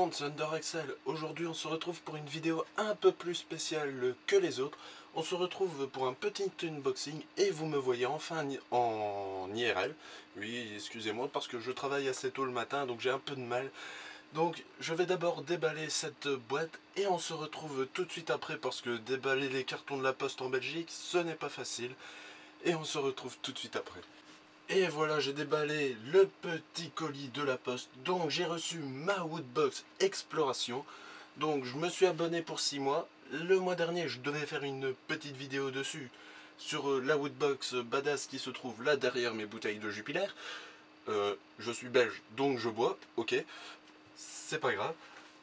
monde, c'est Underaxel. Aujourd'hui on se retrouve pour une vidéo un peu plus spéciale que les autres. On se retrouve pour un petit unboxing et vous me voyez enfin en IRL. Oui, excusez-moi parce que je travaille assez tôt le matin donc j'ai un peu de mal. Donc je vais d'abord déballer cette boîte et on se retrouve tout de suite après parce que déballer les cartons de la poste en Belgique ce n'est pas facile. Et on se retrouve tout de suite après. Et voilà, j'ai déballé le petit colis de la poste. Donc j'ai reçu ma Woodbox Exploration. Donc je me suis abonné pour 6 mois. Le mois dernier, je devais faire une petite vidéo dessus sur la Woodbox Badass qui se trouve là derrière mes bouteilles de Jupiler. Je suis belge, donc je bois, ok. C'est pas grave.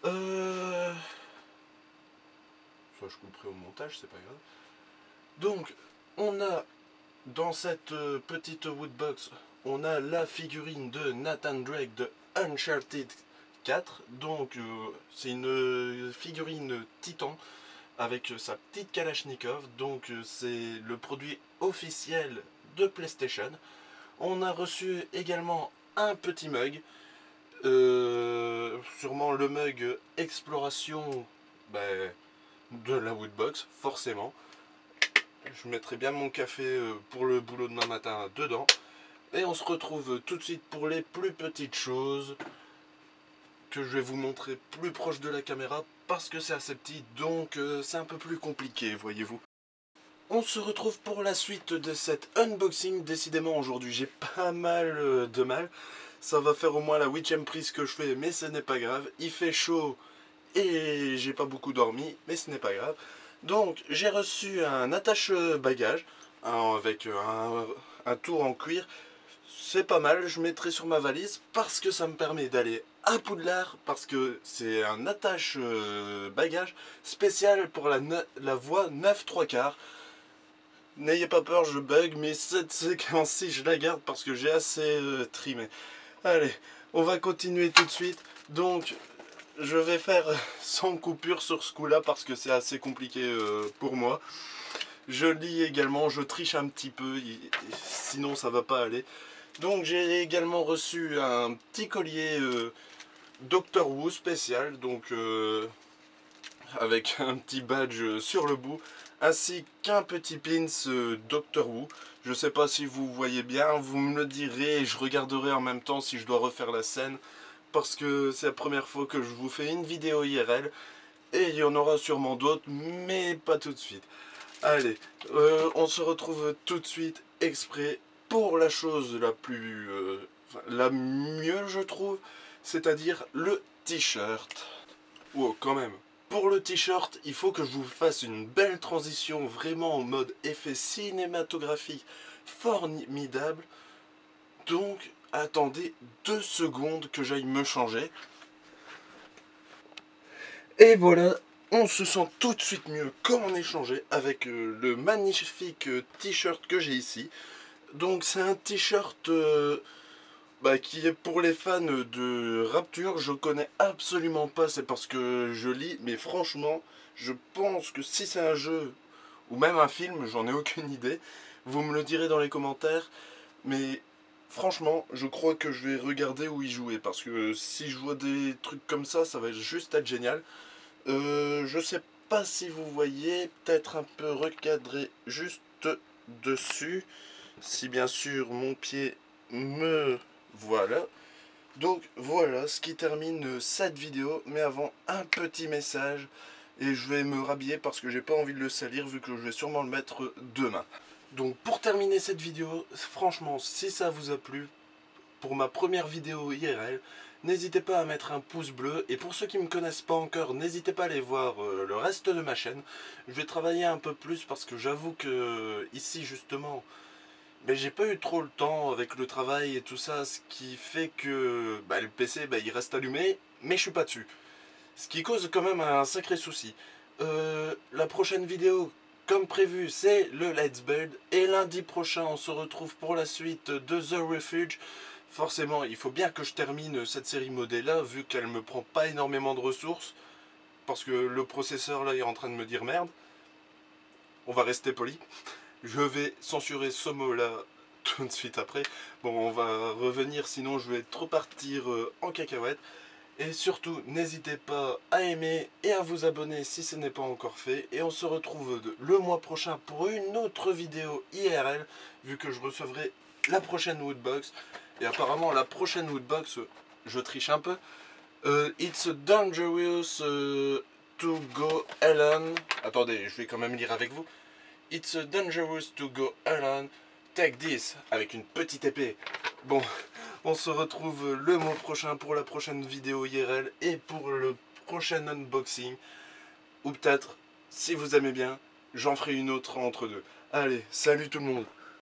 Ça je couperai au montage, c'est pas grave. Donc, on a dans cette petite Woodbox, on a la figurine de Nathan Drake de Uncharted 4. Donc c'est une figurine Titan avec sa petite Kalachnikov. Donc c'est le produit officiel de PlayStation. On a reçu également un petit mug. Sûrement le mug Exploration de la Woodbox, forcément. Je mettrai bien mon café pour le boulot demain matin dedans. Et on se retrouve tout de suite pour les plus petites choses que je vais vous montrer plus proche de la caméra parce que c'est assez petit, donc c'est un peu plus compliqué, voyez-vous. On se retrouve pour la suite de cet unboxing. Décidément aujourd'hui j'ai pas mal de mal. Ça va faire au moins la 8ème prise que je fais, mais ce n'est pas grave. Il fait chaud et j'ai pas beaucoup dormi, mais ce n'est pas grave. Donc j'ai reçu un attache-bagages avec un tour en cuir. C'est pas mal, je mettrai sur ma valise parce que ça me permet d'aller à Poudlard, parce que c'est un attache-bagages spécial pour la voie 9 3/4. N'ayez pas peur, je bug, mais cette séquence-ci je la garde parce que j'ai assez trimé. Allez, on va continuer tout de suite. Donc je vais faire sans coupure sur ce coup-là parce que c'est assez compliqué pour moi. Je lis également, je triche un petit peu, sinon ça va pas aller. Donc j'ai également reçu un petit collier Doctor Who spécial, donc avec un petit badge sur le bout, ainsi qu'un petit pins Doctor Who. Je sais pas si vous voyez bien, vous me le direz et je regarderai en même temps si je dois refaire la scène. Parce que c'est la première fois que je vous fais une vidéo IRL. Et il y en aura sûrement d'autres, mais pas tout de suite. Allez, on se retrouve tout de suite exprès pour la chose la plus... la mieux je trouve, c'est-à-dire le t-shirt. Wow, quand même. Pour le t-shirt, il faut que je vous fasse une belle transition vraiment en mode effet cinématographique formidable. Donc, attendez 2 secondes que j'aille me changer. Et voilà, on se sent tout de suite mieux comme on est changé avec le magnifique t-shirt que j'ai ici. Donc c'est un t-shirt qui est pour les fans de Rapture. Je connais absolument pas, c'est parce que je lis, mais franchement, je pense que si c'est un jeu ou même un film, j'en ai aucune idée. Vous me le direz dans les commentaires, mais franchement, je crois que je vais regarder où y jouer parce que si je vois des trucs comme ça va juste être génial. Je sais pas si vous voyez, peut-être un peu recadré juste dessus, si bien sûr mon pied me voilà. Donc voilà ce qui termine cette vidéo, mais avant un petit message, et je vais me rhabiller parce que j'ai pas envie de le salir vu que je vais sûrement le mettre demain. Donc pour terminer cette vidéo, franchement si ça vous a plu, pour ma première vidéo IRL, n'hésitez pas à mettre un pouce bleu. Et pour ceux qui ne me connaissent pas encore, n'hésitez pas à aller voir le reste de ma chaîne. Je vais travailler un peu plus parce que j'avoue que ici justement, j'ai pas eu trop le temps avec le travail et tout ça. Ce qui fait que le PC il reste allumé, mais je suis pas dessus. Ce qui cause quand même un sacré souci. La prochaine vidéo, comme prévu, c'est le Let's Build. Et lundi prochain, on se retrouve pour la suite de The Refuge. Forcément, il faut bien que je termine cette série modée là, vu qu'elle me prend pas énormément de ressources. Parce que le processeur là est en train de me dire merde. On va rester poli. Je vais censurer ce mot là tout de suite après. Bon, on va revenir, sinon je vais trop partir en cacahuète. Et surtout, n'hésitez pas à aimer et à vous abonner si ce n'est pas encore fait. Et on se retrouve le mois prochain pour une autre vidéo IRL, vu que je recevrai la prochaine Woodbox. Et apparemment, la prochaine Woodbox, je triche un peu. It's dangerous to go alone. Attendez, je vais quand même lire avec vous. It's dangerous to go alone. Take this, avec une petite épée. Bon, on se retrouve le mois prochain pour la prochaine vidéo IRL et pour le prochain unboxing. Ou peut-être, si vous aimez bien, j'en ferai une autre entre deux. Allez, salut tout le monde!